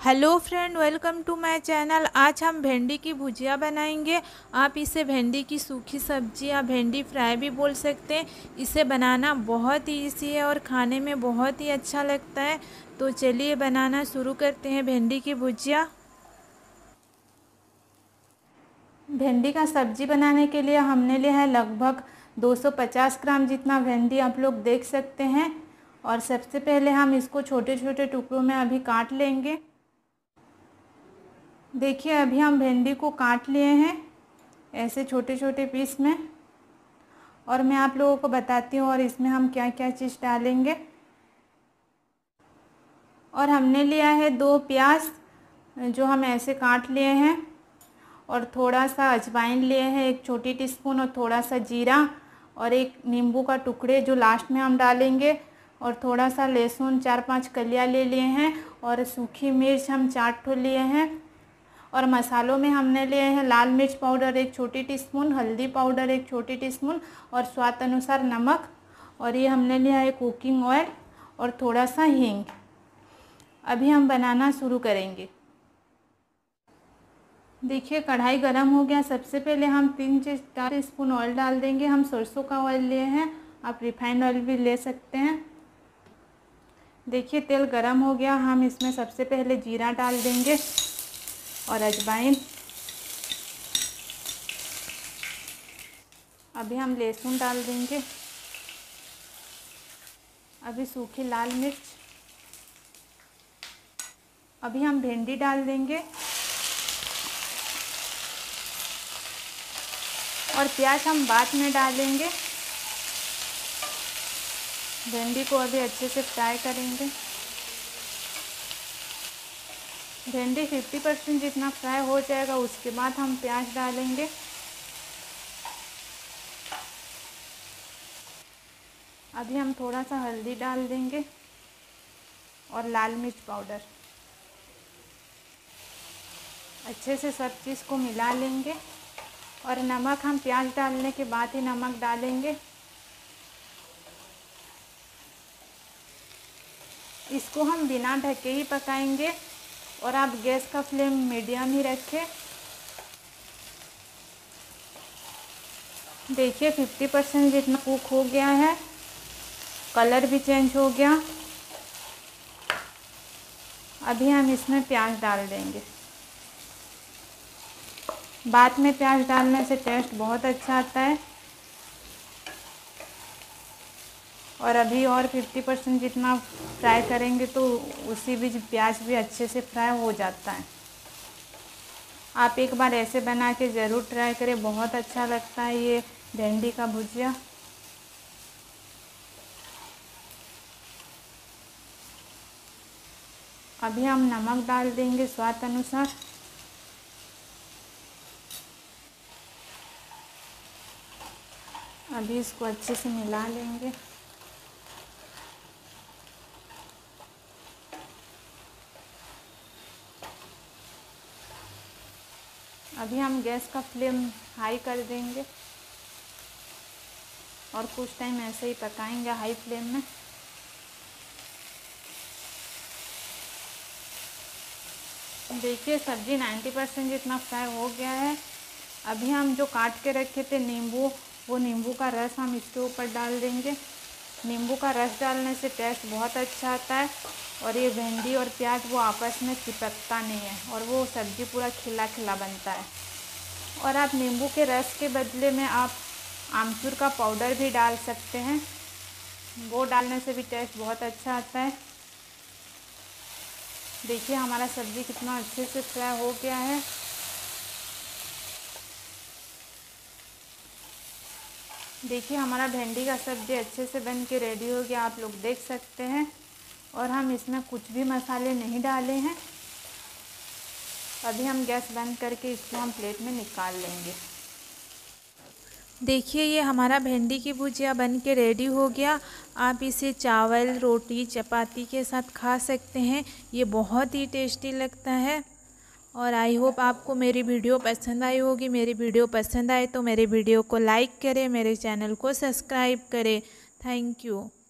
Hello friend, welcome to my channel. आज हम भिंडी की भुजिया बनाएंगे। आप इसे भिंडी की सूखी सब्जी या भिंडी फ्राई भी बोल सकते हैं। इसे बनाना बहुत ही ईजी है और खाने में बहुत ही अच्छा लगता है। तो चलिए बनाना शुरू करते हैं भिंडी की भुजिया। भिंडी का सब्जी बनाने के लिए हमने लिया है लगभग 250 ग्राम जितना भिंडी, आप लोग देख सकते हैं। और सबसे पहले हम इसको छोटे छोटे टुकड़ों में अभी काट लेंगे। देखिए, अभी हम भिंडी को काट लिए हैं ऐसे छोटे छोटे पीस में। और मैं आप लोगों को बताती हूँ और इसमें हम क्या क्या चीज़ डालेंगे। और हमने लिया है 2 प्याज जो हम ऐसे काट लिए हैं। और थोड़ा सा अजवाइन लिए हैं 1 छोटी टीस्पून, और थोड़ा सा जीरा, और 1 नींबू का टुकड़े जो लास्ट में हम डालेंगे। और थोड़ा सा लहसुन 4-5 कलियाँ ले लिए हैं। और सूखी मिर्च हम 4 ठो लिए हैं। और मसालों में हमने लिए हैं लाल मिर्च पाउडर 1 छोटी टीस्पून, हल्दी पाउडर 1 छोटी टीस्पून, और स्वाद अनुसार नमक। और ये हमने लिया है कुकिंग ऑयल और थोड़ा सा हींग। अभी हम बनाना शुरू करेंगे। देखिए, कढ़ाई गरम हो गया। सबसे पहले हम 3-4 स्पून ऑयल डाल देंगे। हम सरसों का ऑयल लिए हैं, आप रिफाइंड ऑयल भी ले सकते हैं। देखिए, तेल गरम हो गया। हम इसमें सबसे पहले जीरा डाल देंगे और अजवाइन। अभी हम लहसुन डाल देंगे। अभी सूखी लाल मिर्च। अभी हम भिंडी डाल देंगे और प्याज हम बाद में डालेंगे। भिंडी को अभी अच्छे से फ्राई करेंगे। भिंडी 50% जितना फ्राई हो जाएगा उसके बाद हम प्याज डालेंगे। अभी हम थोड़ा सा हल्दी डाल देंगे और लाल मिर्च पाउडर। अच्छे से सब चीज़ को मिला लेंगे। और नमक हम प्याज डालने के बाद ही नमक डालेंगे। इसको हम बिना ढके ही पकाएंगे और आप गैस का फ्लेम मीडियम ही रखें। देखिए, 50% जितना कुक हो गया है, कलर भी चेंज हो गया। अभी हम इसमें प्याज डाल देंगे। बाद में प्याज डालने से टेस्ट बहुत अच्छा आता है। और अभी और 50% जितना फ्राई करेंगे तो उसी बीच प्याज भी अच्छे से फ्राई हो जाता है। आप एक बार ऐसे बना के ज़रूर ट्राई करें, बहुत अच्छा लगता है ये भिंडी का भुजिया। अभी हम नमक डाल देंगे स्वाद अनुसार। अभी इसको अच्छे से मिला लेंगे। अभी हम गैस का फ्लेम हाई कर देंगे और कुछ टाइम ऐसे ही पकाएंगे हाई फ्लेम में। देखिए, सब्जी 90% जितना फ्राई हो गया है। अभी हम जो काट के रखे थे नींबू, वो नींबू का रस हम इसके ऊपर डाल देंगे। नींबू का रस डालने से टेस्ट बहुत अच्छा आता है। और ये भिंडी और प्याज वो आपस में चिपकता नहीं है और वो सब्ज़ी पूरा खिला खिला बनता है। और आप नींबू के रस के बदले में आप आमचूर का पाउडर भी डाल सकते हैं। वो डालने से भी टेस्ट बहुत अच्छा आता है। देखिए, हमारा सब्ज़ी कितना अच्छे से फ्राई हो गया है। देखिए, हमारा भिंडी का सब्ज़ी अच्छे से बन के रेडी हो गया, आप लोग देख सकते हैं। और हम इसमें कुछ भी मसाले नहीं डाले हैं। अभी हम गैस बंद करके इसको हम प्लेट में निकाल लेंगे। देखिए, ये हमारा भिंडी की भुजिया बन के रेडी हो गया। आप इसे चावल, रोटी, चपाती के साथ खा सकते हैं। ये बहुत ही टेस्टी लगता है। और आई होप आपको मेरी वीडियो पसंद आई होगी। मेरी वीडियो पसंद आए तो मेरे वीडियो को लाइक करें, मेरे चैनल को सब्सक्राइब करें। Thank you.